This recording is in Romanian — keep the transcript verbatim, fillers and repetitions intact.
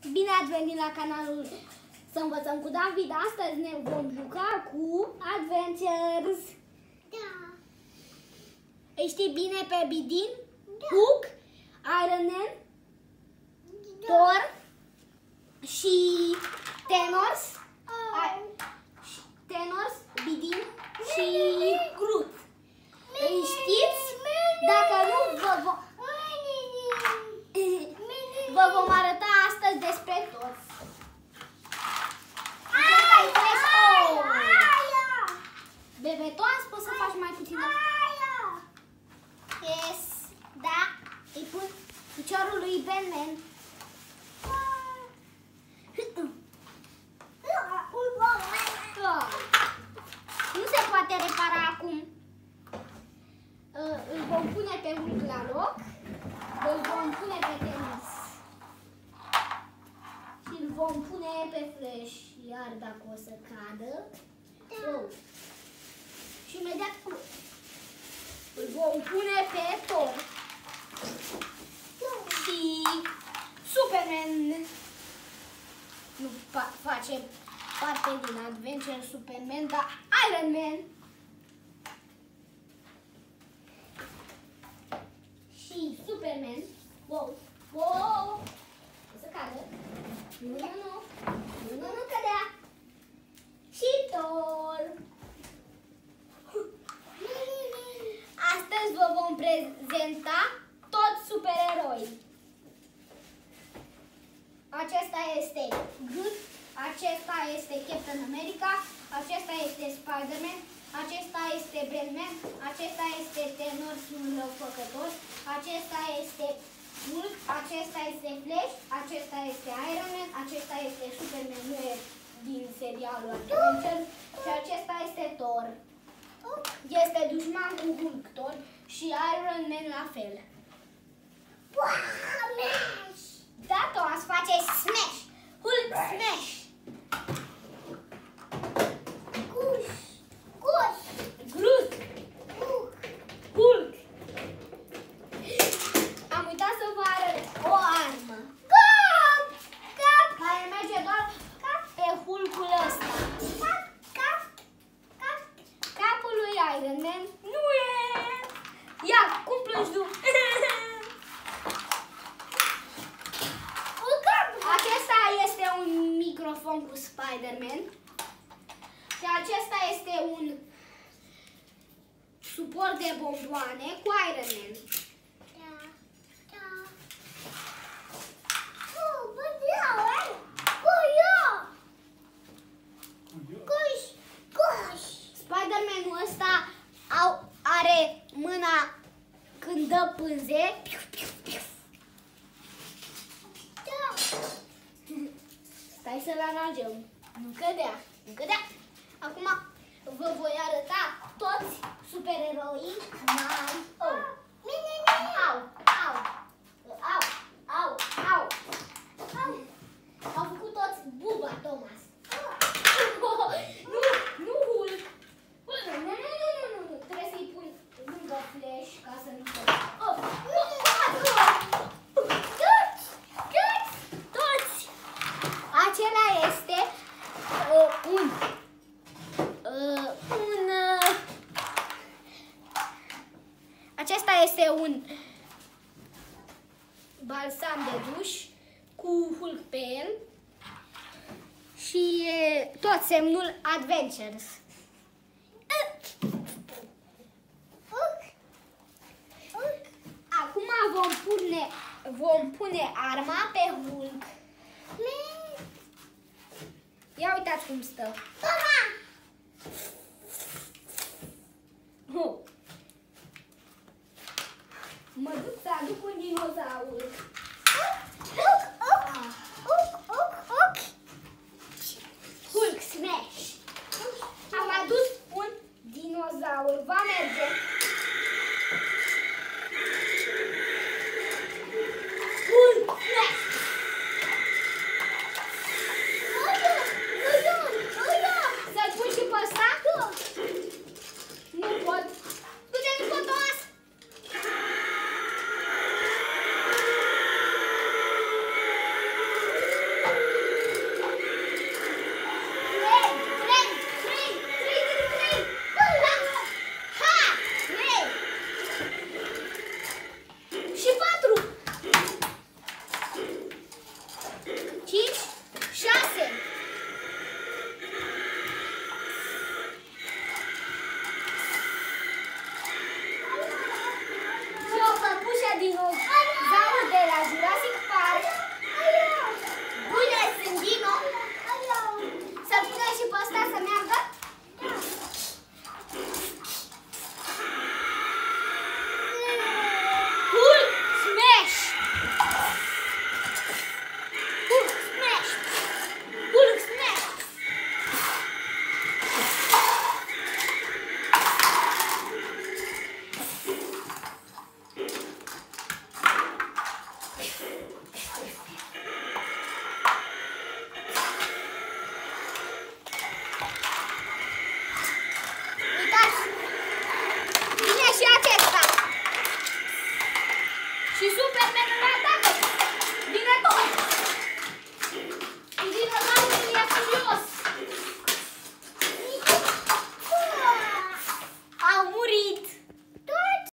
Bine ați venit la canalul Să învățăm cu David. Astăzi ne vom juca cu Adventures. Da. Îi știi bine pe Bidin? Da. Hook, Iron Man, Da. Thor și Thanos. Oh. Ai- și Thanos, Bidin și Groot. Îi știți? Dacă nu, vă, vo vă vom arăta astăzi despre toți. Bebetoas, poți să faci mai puțin? Yes, da, îi pun piciorul lui Batman. Nu se poate repara acum. Îl vom pune pe Hulk la loc. Îl vom pune pe Thanos. Și îl vom pune pe Flash. Iar dacă o să cadă. Oh. Și imediat îl vom pune pe Thor. Și Superman. Nu face parte din Adventure Superman, dar Iron Man. Și Superman. Wow, wow. O să cadă. Nu, nu, nu. Nu, nu, nu cădea. Și Thor. Astăzi vă vom prezenta toți supereroi. Acesta este Groot, acesta este Captain America, acesta este Spider-Man, acesta este Batman, acesta este Thanos, un răufăcător, acesta este Hulk, acesta este Flash, acesta este Iron Man, acesta este Superman, nu e din serialul Adventure, și acesta este Thor. Este dușman cu Hulk, Thor, și Iron Man la fel. Da, Thomas, face smash! Hulk smash! Gush. Gush. Groot! Hulk! Am uitat să vă arăt o armă. Cap. Cap. Care merge doar pe Hulkul ăsta. Cap. Cap. Cap. Capul lui Iron Man nu e! Ia, cum plângi tu? Acesta este un microfon cu Spider-Man. Și acesta este un suport de bomboane cu Iron Man. Da. Da. Oh, bă, da, oi. Gush. Gush. Gush. Spider-Man-ul ăsta au, are mâna când dă pânze. Stai să-l aranjăm. Nu cădea. Nu cădea. Acum vă voi arăta toți supereroii mari. Oh. Au, au, au, au, au, au. Au făcut toți buba, Thomas. Nu, nu Hulk. Nu, nu, nu, nu, nu, nu. Trebuie să-i pun lângă Flash ca să nu se... Oh, nu, toți, toți, toți. Acela este uh, un uh, un uh, acesta este un balsam de duș cu Hulk pe el și uh, tot semnul Adventures. Acum vom pune vom pune arma pe Hulk. Ia uitați cum stă. Oh. Mă duc să aduc un dinozaur. Ah. Hulk smash. Am adus un dinozaur. Va merge. Hulk smash. Să-l pun și pe ăsta? Nu pot. Du-te, nu pot, Thomas! Și Superman îl atacă. Vine tot.